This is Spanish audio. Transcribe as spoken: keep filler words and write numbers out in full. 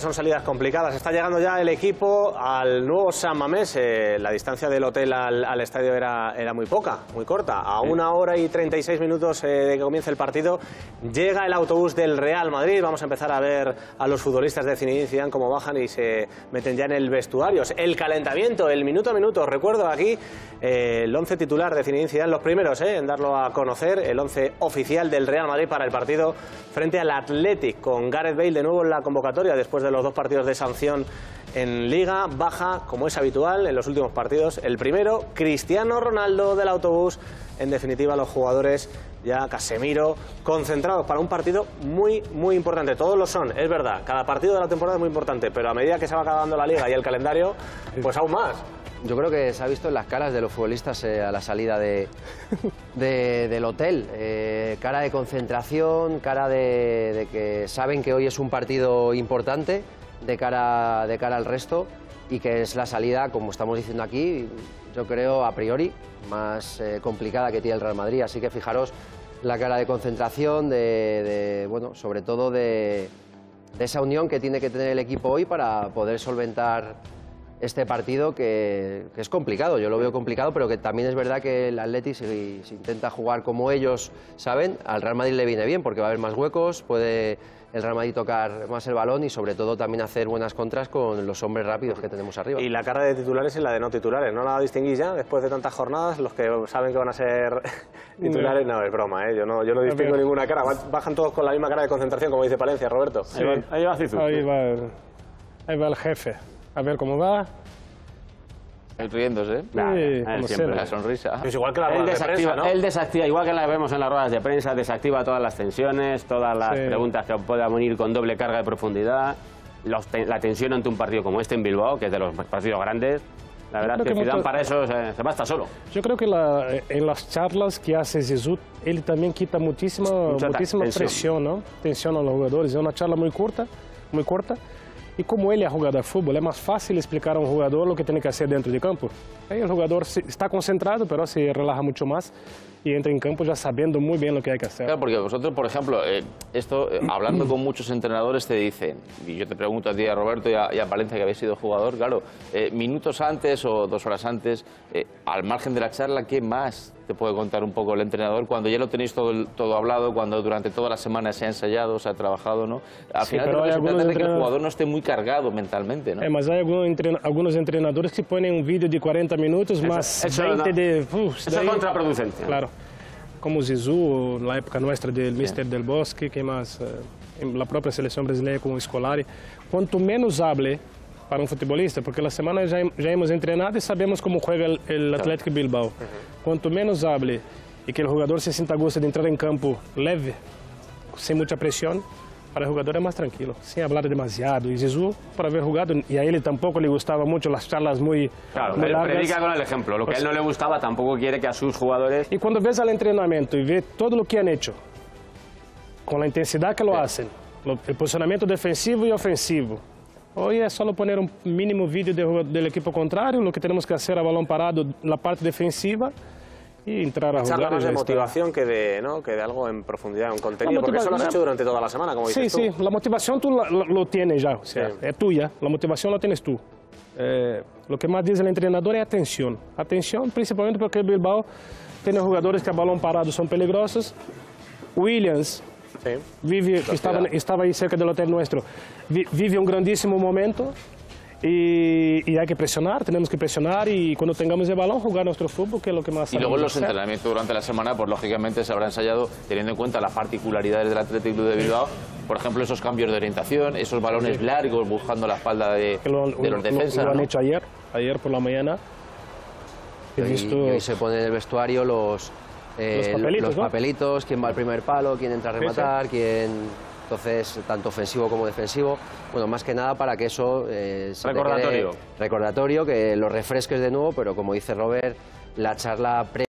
Son salidas complicadas. Está llegando ya el equipo al nuevo San Mamés. Eh, la distancia del hotel al, al estadio era, era muy poca, muy corta. A una hora y treinta y seis minutos eh, de que comience el partido, llega el autobús del Real Madrid. Vamos a empezar a ver a los futbolistas de Zinedine Zidane cómo bajan y se meten ya en el vestuario. El calentamiento, el minuto a minuto. Recuerdo aquí eh, el once titular de Zinedine Zidane, los primeros eh, en darlo a conocer, el once oficial del Real Madrid para el partido frente al Athletic, con Gareth Bale de nuevo en la convocatoria después de los dos partidos de sanción en Liga. Baja, como es habitual en los últimos partidos, el primero, Cristiano Ronaldo del autobús. En definitiva, los jugadores, ya Casemiro, concentrados para un partido muy, muy importante. Todos lo son, es verdad, cada partido de la temporada es muy importante, pero a medida que se va acabando la Liga y el calendario, pues aún más. Yo creo que se ha visto en las caras de los futbolistas eh, a la salida de, de, del hotel. Eh, cara de concentración, cara de, de que saben que hoy es un partido importante de cara, de cara al resto, y que es la salida, como estamos diciendo aquí, yo creo a priori más eh, complicada que tiene el Real Madrid. Así que fijaros la cara de concentración, de, de, bueno, sobre todo de, de esa unión que tiene que tener el equipo hoy para poder solventar este partido que, que es complicado. Yo lo veo complicado, pero que también es verdad que el Atleti, si, si intenta jugar como ellos saben, al Real Madrid le viene bien porque va a haber más huecos, puede el Real Madrid tocar más el balón y sobre todo también hacer buenas contras con los hombres rápidos que tenemos arriba. Y la cara de titulares y la de no titulares, ¿no la distinguís ya después de tantas jornadas? Los que saben que van a ser titulares, no, es broma, ¿eh? Yo no, yo no distingo ninguna cara. Bajan todos con la misma cara de concentración, como dice Palencia, Roberto. Sí. Ahí va, ahí va Zizou. Ahí va, el, ahí va el jefe. A ver cómo va. Riéndose, sí, eh, como siempre, la sonrisa. Es igual que la rueda de prensa, ¿no? Él desactiva, igual que la vemos en las ruedas de prensa, desactiva todas las tensiones, todas las sí. preguntas que puedan venir con doble carga de profundidad, los, la tensión ante un partido como este en Bilbao, que es de los partidos grandes. La verdad es que Zidane para eso se, se basta solo. Yo creo que la, en las charlas que hace Zizou, él también quita muchísima, muchísima presión, ¿no? Tensión a los jugadores. Es una charla muy corta, muy corta. Y como ele é jogador de fútbol, é mais fácil explicar a um jogador o que tem que fazer dentro de campo. Aí o jogador está concentrado, pero se relaja mucho más y entra en campo ya sabiendo muy bien lo que hay que hacer. Claro, porque vosotros, por ejemplo, eh, esto, eh, hablando con muchos entrenadores te dicen, y yo te pregunto a ti, a Roberto y a, y a Palencia, que habéis sido jugador, claro, eh, minutos antes o dos horas antes, eh, al margen de la charla, ¿qué más te puede contar un poco el entrenador cuando ya lo tenéis todo, todo hablado, cuando durante toda la semana se ha ensayado, se ha trabajado, ¿no? Al sí, final te puedes entender de que el jugador no esté muy cargado mentalmente, ¿no? É, mas há alguns, entren algunos entrenadores que ponen un vídeo de cuarenta minutos, eso, más eso veinte no, de... Uf, eso daí, es contraproducente. Claro. Como Zizou, na época nuestra del Mister Del Bosque, que mais en la propia selección brasileña con Scolari. Quanto menos hable para um futebolista, porque la semana já, já hemos entrenado e sabemos como juega el, el Athletic Bilbao. Quanto menos hable e que o jogador se sinta a gusto de entrar em campo leve, sem muita pressão, para o jogador é mais tranquilo, sem falar demasiado. E Zizou, para haber jugado, e a ele tampoco le gustaba mucho las charlas muy, claro, muy largas. Predica con el ejemplo. Lo que pues, a él no le gustaba, tampoco quiere que a sus jugadores... Y cuando ves al entrenamiento y ves todo lo que han hecho, con la intensidad que lo sí. hacen, lo, el posicionamiento defensivo y ofensivo, hoy es solo poner un mínimo vídeo de, del equipo contrario, lo que tenemos que hacer a balón parado, la parte defensiva, y entrar a jugar. Charla más de motivación que de, ¿no? que de algo en profundidad, un contenido, porque eso lo has hecho durante toda la semana, como dices sí, tú. Sí, la motivación tú la, lo, lo tienes ya, o sea, sí. es tuya, la motivación la tienes tú. Eh, lo que más dice el entrenador es atención, atención principalmente porque el Bilbao tiene jugadores que a balón parado son peligrosos. Williams, sí. vive, que estaba, estaba ahí cerca del hotel nuestro, vi, vive un grandísimo momento. Y, y hay que presionar, tenemos que presionar y cuando tengamos el balón jugar nuestro fútbol, que es lo que más... Y luego en los entrenamientos durante la semana, pues lógicamente se habrá ensayado teniendo en cuenta las particularidades del Athletic Club de Bilbao, por ejemplo esos cambios de orientación, esos balones sí. largos buscando la espalda de, lo, de los defensas. Lo, lo han ¿no? hecho ayer, ayer por la mañana. He visto... Y hoy se ponen en el vestuario los, eh, los papelitos, los papelitos ¿no? quién va al primer palo, quién entra a rematar, sí, sí. quién... Entonces, tanto ofensivo como defensivo, bueno, más que nada para que eso eh, se recordatorio. Te quede recordatorio, que lo refresques de nuevo, pero como dice Robert, la charla pre